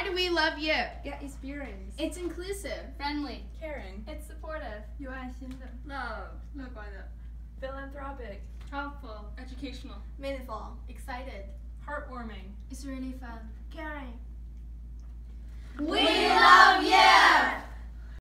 do we love YiP? Get experience. It's inclusive, friendly, caring, it's supportive, 有爱心的 love, 乐观的 philanthropic, helpful, educational, meaningful, excited. heartwarming. It's really fun. Caring. We